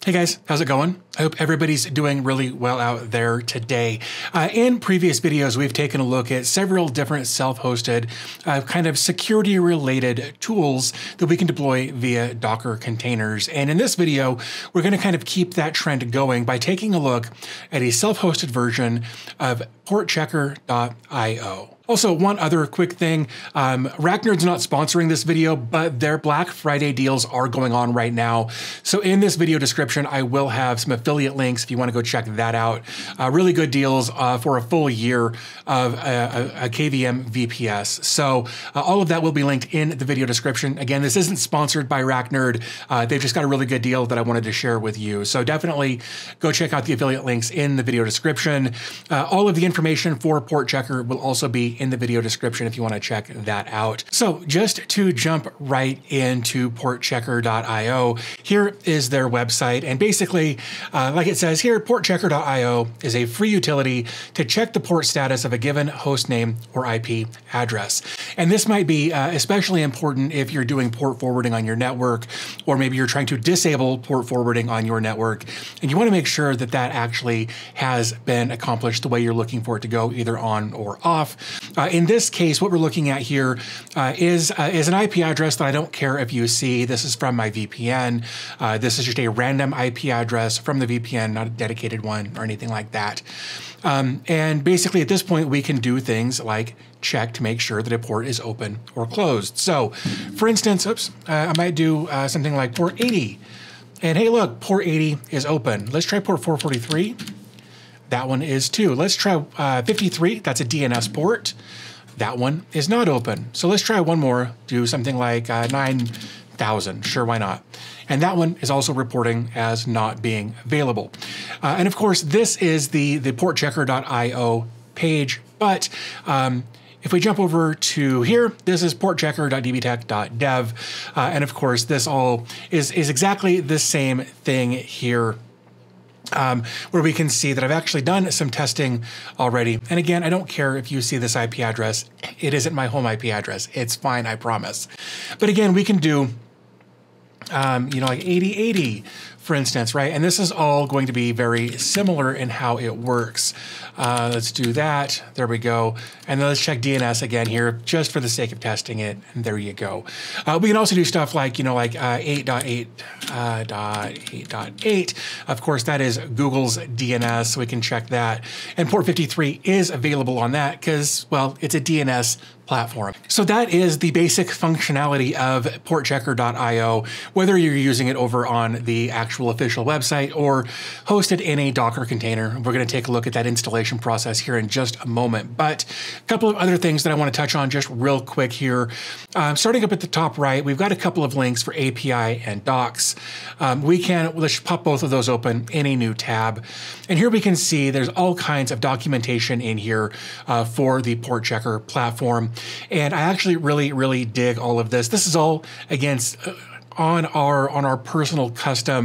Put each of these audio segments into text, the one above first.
Hey guys, how's it going? I hope everybody's doing really well out there today. In previous videos, we've taken a look at several different self-hosted kind of security-related tools that we can deploy via Docker containers. And in this video, we're going to kind of keep that trend going by taking a look at a self-hosted version of PortChecker.io. Also, one other quick thing, RackNerd's not sponsoring this video, but their Black Friday deals are going on right now. So in this video description, I will have some affiliate links if you want to go check that out. Really good deals for a full year of a KVM VPS. So all of that will be linked in the video description. Again, this isn't sponsored by RackNerd. They've just got a really good deal that I wanted to share with you. So definitely go check out the affiliate links in the video description. All of the information for PortChecker will also be in the video description if you want to check that out. So just to jump right into PortChecker.io, here is their website. And basically, like it says here, PortChecker.io is a free utility to check the port status of a given host name or IP address. And this might be especially important if you're doing port forwarding on your network, or maybe you're trying to disable port forwarding on your network. And you want to make sure that that actually has been accomplished the way you're looking for it to go, either on or off. In this case, what we're looking at here is an IP address that I don't care if you see. This is from my VPN. This is just a random IP address from the VPN, not a dedicated one or anything like that. And basically at this point, we can do things like check to make sure that a port is open or closed. So for instance, I might do something like port 80. And hey, look, port 80 is open. Let's try port 443. That one is too. Let's try 53. That's a DNS port. That one is not open. So let's try one more. Do something like 9,000. Sure, why not? And that one is also reporting as not being available. And of course, this is the PortChecker.io page. But if we jump over to here, this is portchecker.dbtech.dev. And of course, this all is exactly the same thing here. Where we can see that I've actually done some testing already. And again, I don't care if you see this IP address. It isn't my home IP address. It's fine, I promise. But again, we can do, like 8080, for instance, right? And this is all going to be very similar in how it works. Let's do that. There we go. And then let's check DNS again here, just for the sake of testing it. And there you go. We can also do stuff like, 8.8.8. Of course, that is Google's DNS, so we can check that. And port 53 is available on that because, well, it's a DNS platform. So that is the basic functionality of PortChecker.io, whether you're using it over on the actual official website or hosted in a Docker container. We're going to take a look at that installation process here in just a moment. But a couple of other things that I want to touch on just real quick here. Starting up at the top right, we've got a couple of links for API and docs. Let's pop both of those open in a new tab. And here we can see there's all kinds of documentation in here for the PortChecker platform. And I actually really dig all of this. This is all against on our personal custom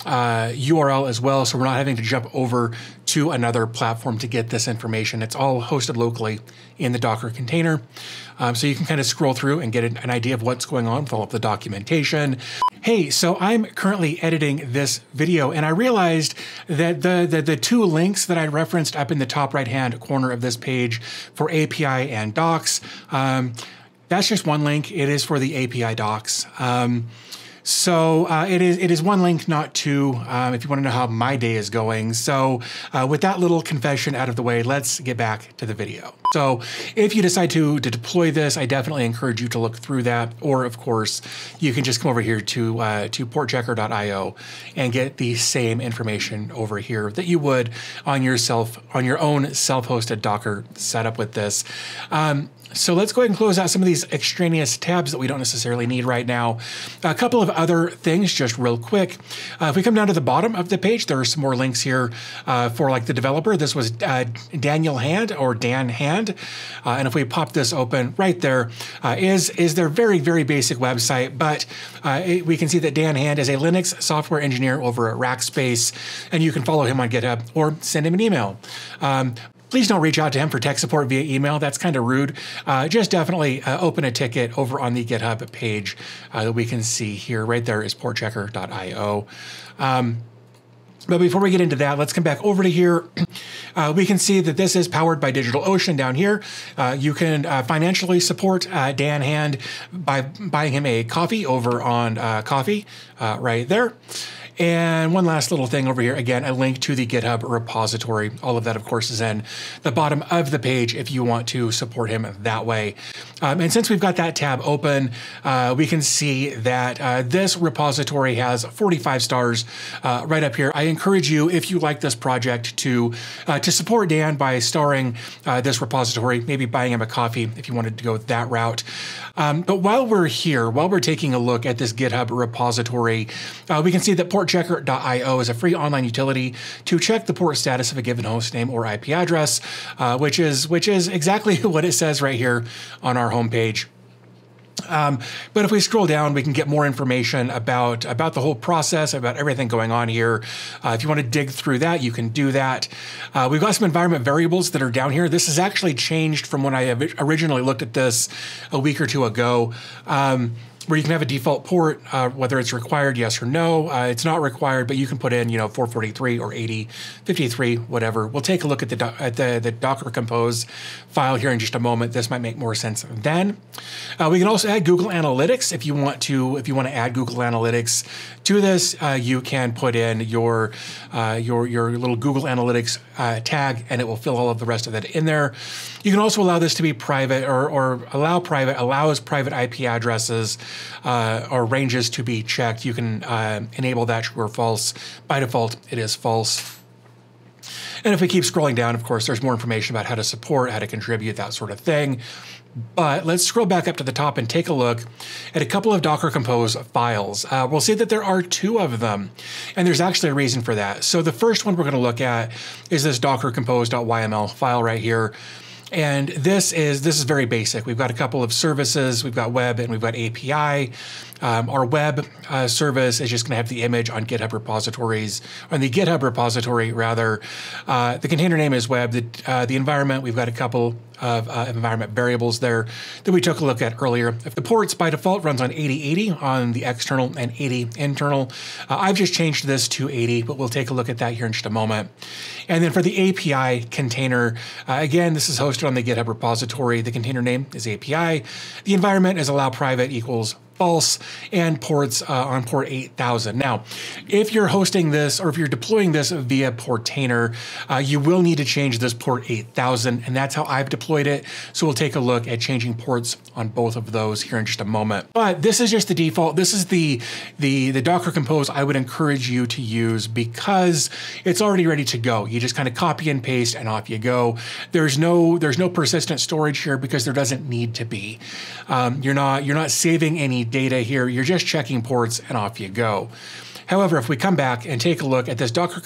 URL as well, so we're not having to jump over to another platform to get this information. It's all hosted locally in the Docker container. So you can kind of scroll through and get an idea of what's going on, follow up the documentation. Hey, so I'm currently editing this video, and I realized that the two links that I referenced up in the top right-hand corner of this page for API and docs, that's just one link. It is for the API docs. So it is one link, not two, if you want to know how my day is going. So with that little confession out of the way, let's get back to the video. So if you decide to deploy this, I definitely encourage you to look through that. Or of course, you can just come over here to PortChecker.io and get the same information over here that you would on your own self-hosted Docker setup with this. So let's go ahead and close out some of these extraneous tabs that we don't necessarily need right now. A couple of other things just real quick. If we come down to the bottom of the page, there are some more links here for like the developer. This was Daniel Hand or Dan Hand. And if we pop this open right there, is their very basic website. But we can see that Dan Hand is a Linux software engineer over at Rackspace, and you can follow him on GitHub or send him an email. Please don't reach out to him for tech support via email. That's kind of rude. Just definitely open a ticket over on the GitHub page that we can see here. Right there is portchecker.io. But before we get into that, let's come back over to here. We can see that this is powered by DigitalOcean down here. You can financially support Dan Hand by buying him a coffee over on Coffee right there. And one last little thing over here, again, a link to the GitHub repository. All of that, of course, is in the bottom of the page if you want to support him that way. And since we've got that tab open, we can see that this repository has 45 stars right up here. I encourage you, if you like this project, to support Dan by starring this repository, maybe buying him a coffee if you wanted to go that route. But while we're here, while we're taking a look at this GitHub repository, we can see that PortChecker.io is a free online utility to check the port status of a given host name or IP address, which is exactly what it says right here on our homepage. But if we scroll down, we can get more information about the whole process, about everything going on here. If you want to dig through that, you can do that. We've got some environment variables that are down here. This has actually changed from when I originally looked at this a week or two ago. Where you can have a default port, whether it's required, yes or no. It's not required, but you can put in, 443 or 80, 53, whatever. We'll take a look at the Docker Compose file here in just a moment. This might make more sense then. We can also add Google Analytics if you want to. If you want to add Google Analytics to this, you can put in your little Google Analytics tag, and it will fill all of the rest of that in there. You can also allow this to be private, or allows private IP addresses or ranges to be checked. You can enable that true or false. By default, it is false. And if we keep scrolling down, of course, there's more information about how to support, how to contribute, that sort of thing. But let's scroll back up to the top and take a look at a couple of Docker Compose files. We'll see that there are two of them, and there's actually a reason for that. So the first one we're going to look at is this Docker Compose.yml file right here. And this is very basic. We've got a couple of services. We've got web and we've got API. Our web service is just going to have the image on GitHub repositories, on the GitHub repository rather. The container name is web. The environment, we've got a couple of environment variables there that we took a look at earlier. If the ports by default runs on 8080 on the external and 80 internal, I've just changed this to 80, but we'll take a look at that here in just a moment. And then for the API container, again, this is hosted on the GitHub repository. The container name is API. The environment is allow private equals false, and ports on port 8000. Now, if you're hosting this or if you're deploying this via Portainer, you will need to change this port 8000, and that's how I've deployed it. So we'll take a look at changing ports on both of those here in just a moment. But this is just the default. This is the Docker Compose I would encourage you to use because it's already ready to go. You just kind of copy and paste and off you go. There's no persistent storage here because there doesn't need to be. You're not saving any data here. You're just checking ports and off you go. However, if we come back and take a look at this Docker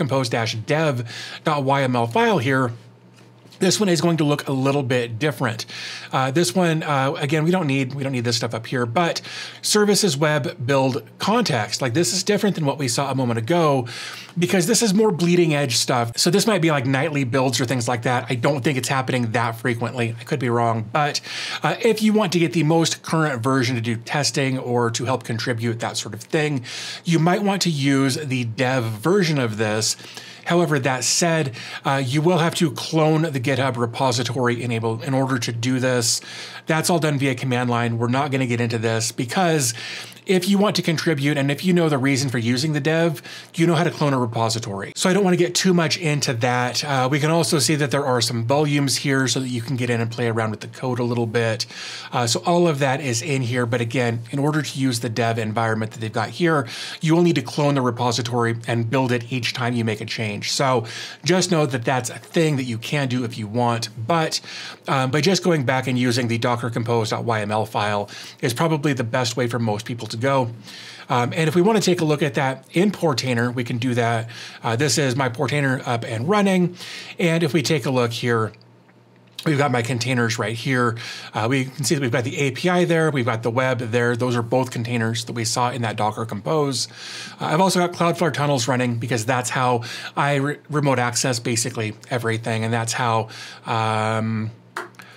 Compose-dev.yml file here, this one is going to look a little bit different. This one, again, we don't need this stuff up here, but services web build context. Like this is different than what we saw a moment ago because this is more bleeding edge stuff. So this might be like nightly builds or things like that. I don't think it's happening that frequently. I could be wrong, but if you want to get the most current version to do testing or to help contribute, that sort of thing, you might want to use the dev version of this. However, that said, you will have to clone the GitHub repository in order to do this. That's all done via command line. We're not going to get into this because if you want to contribute and if you know the reason for using the dev, you know how to clone a repository. So I don't want to get too much into that. We can also see that there are some volumes here so that you can get in and play around with the code a little bit. So all of that is in here. But again, in order to use the dev environment that they've got here, you will need to clone the repository and build it each time you make a change. So just know that that's a thing that you can do if you want. But by just going back and using the Docker Compose.yml file is probably the best way for most people to go. And if we want to take a look at that in Portainer, we can do that. This is my Portainer up and running. And if we take a look here, we've got my containers right here. We can see that we've got the API there. We've got the web there. Those are both containers that we saw in that Docker Compose. I've also got Cloudflare tunnels running because that's how I remote access basically everything. And that's how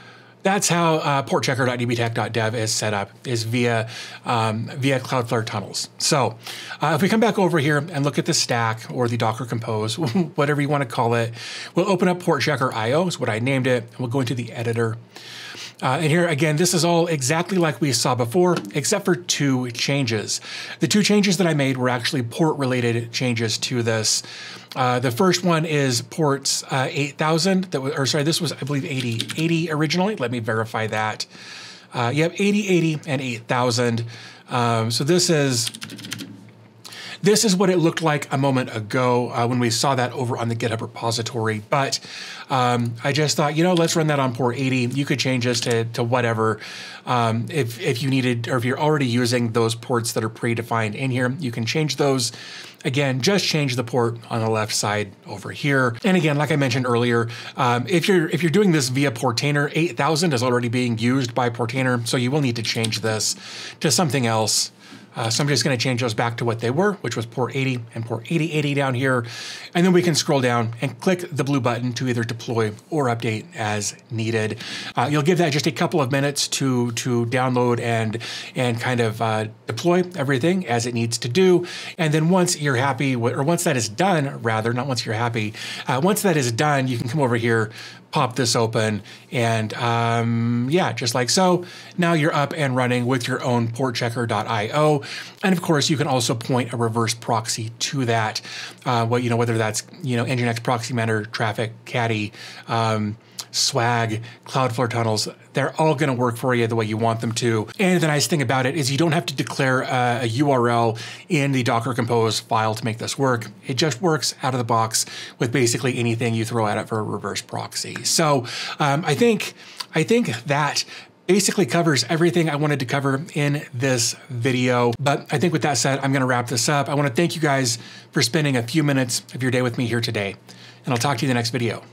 that's how portchecker.dbtech.dev is set up, is via Cloudflare tunnels. So if we come back over here and look at the stack or the Docker Compose, whatever you want to call it, we'll open up PortChecker IO, is what I named it, and we'll go into the editor. And here, again, this is all exactly like we saw before, except for 2 changes. The 2 changes that I made were actually port-related changes to this. The first one is ports 8000, this was, I believe, 80 originally. Let me verify that. Yep, 80, and 8000. So this is what it looked like a moment ago when we saw that over on the GitHub repository. But I just thought, let's run that on port 80. You could change this to whatever. If you needed, or if you're already using those ports that are predefined in here, you can change those. Again, just change the port on the left side over here. And again, like I mentioned earlier, if you're doing this via Portainer, 8000 is already being used by Portainer, so you will need to change this to something else. So I'm just going to change those back to what they were, which was port 80 and port 8080 down here. And then we can scroll down and click the blue button to either deploy or update as needed. You'll give that just a couple of minutes to download and kind of deploy everything as it needs to do. And then once you're happy, or once that is done, rather, not once you're happy, once that is done, you can come over here, pop this open, and yeah, just like so. Now you're up and running with your own portchecker.io. And of course, you can also point a reverse proxy to that. Whether that's Nginx Proxy Manager, Traffic, Caddy, Swag, Cloudflare tunnels, they're all going to work for you the way you want them to. And the nice thing about it is you don't have to declare a URL in the Docker Compose file to make this work. It just works out of the box with basically anything you throw at it for a reverse proxy. So I think that basically covers everything I wanted to cover in this video. But I think with that said, I'm going to wrap this up. I want to thank you guys for spending a few minutes of your day with me here today, and I'll talk to you in the next video.